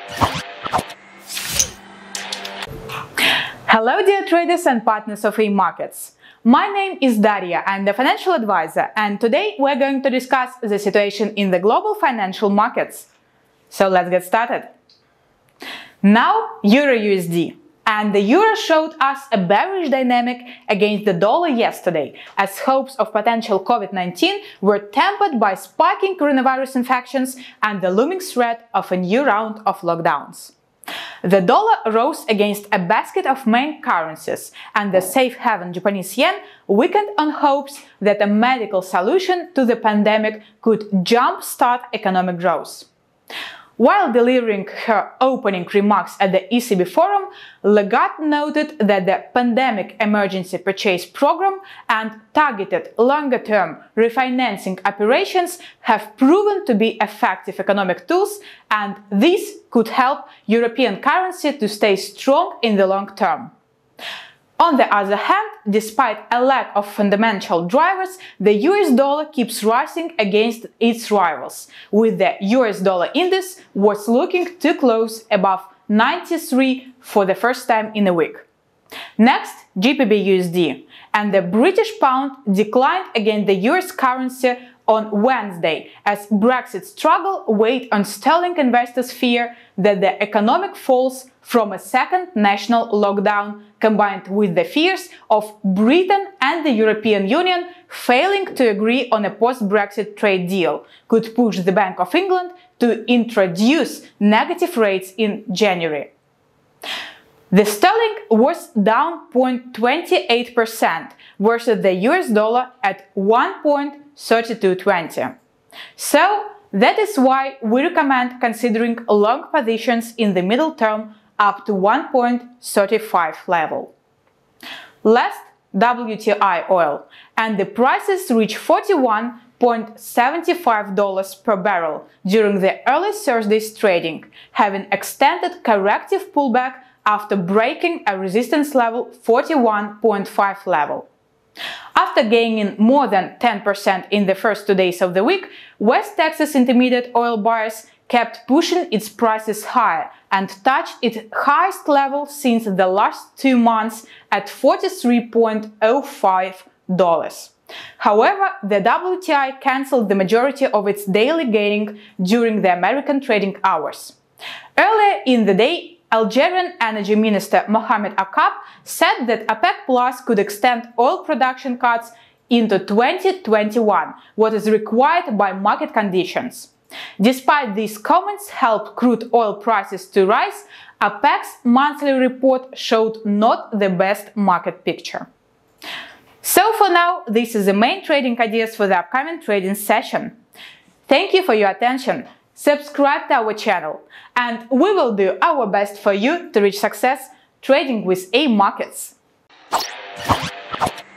Hello dear traders and partners of AMarkets. My name is Daria, I'm the financial advisor, and today we're going to discuss the situation in the global financial markets. So let's get started. Now Euro USD. And the euro showed us a bearish dynamic against the dollar yesterday, as hopes of potential COVID-19 were tempered by spiking coronavirus infections and the looming threat of a new round of lockdowns. The dollar rose against a basket of main currencies, and the safe haven Japanese yen weakened on hopes that a medical solution to the pandemic could jumpstart economic growth. While delivering her opening remarks at the ECB forum, Lagarde noted that the Pandemic Emergency Purchase Program and targeted longer-term refinancing operations have proven to be effective economic tools, and this could help European currency to stay strong in the long term. On the other hand, despite a lack of fundamental drivers, the US dollar keeps rising against its rivals, with the US dollar index was looking to close above 93 for the first time in a week. Next, GBP USD, and the British pound declined against the US currency on Wednesday as Brexit struggle weighed on sterling investors' fear that the economic falls from a second national lockdown, combined with the fears of Britain and the European Union failing to agree on a post-Brexit trade deal, could push the Bank of England to introduce negative rates in January. The sterling was down 0.28% versus the US dollar at 1.3220. So that is why we recommend considering long positions in the middle term up to 1.35 level. Last, WTI oil, and the prices reached $41.75 per barrel during the early Thursday's trading, having extended corrective pullback after breaking a resistance level 41.5 level. After gaining more than 10% in the first 2 days of the week, West Texas Intermediate oil buyers kept pushing its prices higher and touched its highest level since the last 2 months at $43.05. However, the WTI cancelled the majority of its daily gaining during the American trading hours. Earlier in the day, Algerian Energy Minister Mohamed Akkab said that OPEC Plus could extend oil production cuts into 2021, what is required by market conditions. Despite these comments helped crude oil prices to rise, OPEC's monthly report showed not the best market picture. So for now, this is the main trading ideas for the upcoming trading session. Thank you for your attention. Subscribe to our channel, and we will do our best for you to reach success trading with AMarkets.